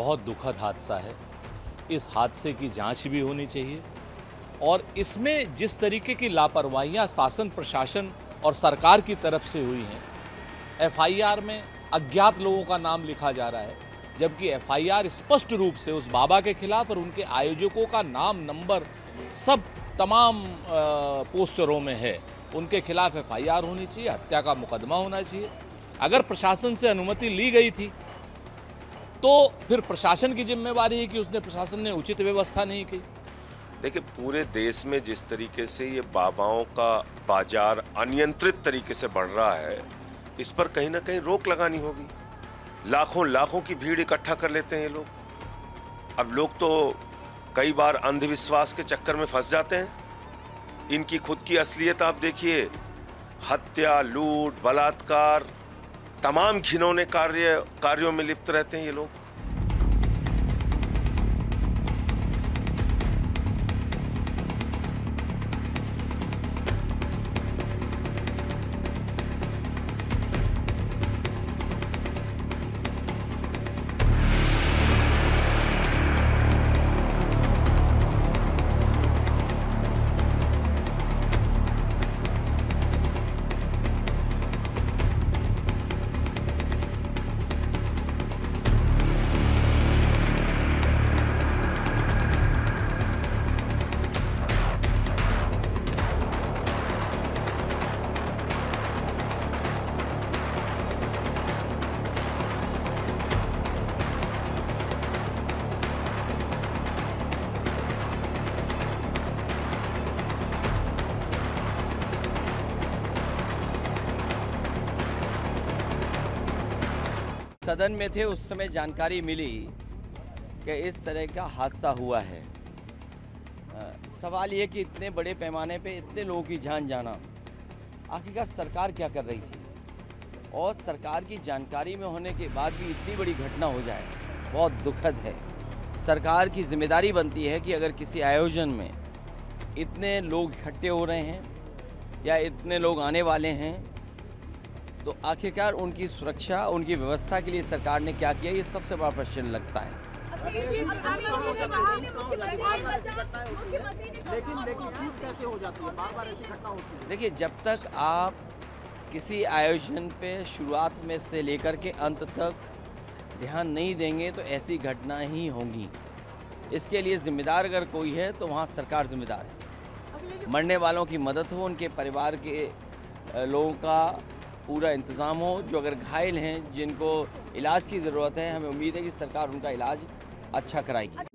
बहुत दुखद हादसा है। इस हादसे की जांच भी होनी चाहिए और इसमें जिस तरीके की लापरवाहियां शासन प्रशासन और सरकार की तरफ से हुई हैं, एफआईआर में अज्ञात लोगों का नाम लिखा जा रहा है, जबकि एफआईआर स्पष्ट रूप से उस बाबा के खिलाफ और उनके आयोजकों का नाम नंबर सब तमाम पोस्टरों में है। उनके खिलाफ एफआईआर होनी चाहिए, हत्या का मुकदमा होना चाहिए। अगर प्रशासन से अनुमति ली गई थी तो फिर प्रशासन की जिम्मेवारी है कि उसने प्रशासन ने उचित व्यवस्था नहीं की। देखिए, पूरे देश में जिस तरीके से ये बाबाओं का बाजार अनियंत्रित तरीके से बढ़ रहा है, इस पर कहीं ना कहीं रोक लगानी होगी। लाखों लाखों की भीड़ इकट्ठा कर लेते हैं ये लोग। अब लोग तो कई बार अंधविश्वास के चक्कर में फंस जाते हैं। इनकी खुद की असलियत आप देखिए, हत्या, लूट, बलात्कार, तमाम घिनौने कार्यों में लिप्त रहते हैं ये लोग। सदन में थे उस समय जानकारी मिली कि इस तरह का हादसा हुआ है। सवाल ये कि इतने बड़े पैमाने पे इतने लोगों की जान जाना, आखिरकार सरकार क्या कर रही थी? और सरकार की जानकारी में होने के बाद भी इतनी बड़ी घटना हो जाए, बहुत दुखद है। सरकार की जिम्मेदारी बनती है कि अगर किसी आयोजन में इतने लोग इकट्ठे हो रहे हैं या इतने लोग आने वाले हैं, तो आखिरकार उनकी सुरक्षा, उनकी व्यवस्था के लिए सरकार ने क्या किया, ये सबसे बड़ा प्रश्न लगता है। देखिए, जब तक आप किसी आयोजन पे शुरुआत में से लेकर के अंत तक ध्यान नहीं देंगे तो ऐसी घटना ही होंगी। इसके लिए जिम्मेदार अगर कोई है तो वहाँ सरकार जिम्मेदार है। मरने वालों की मदद हो, उनके परिवार के लोगों का पूरा इंतज़ाम हो। जो अगर घायल हैं, जिनको इलाज की ज़रूरत है, हमें उम्मीद है कि सरकार उनका इलाज अच्छा कराएगी।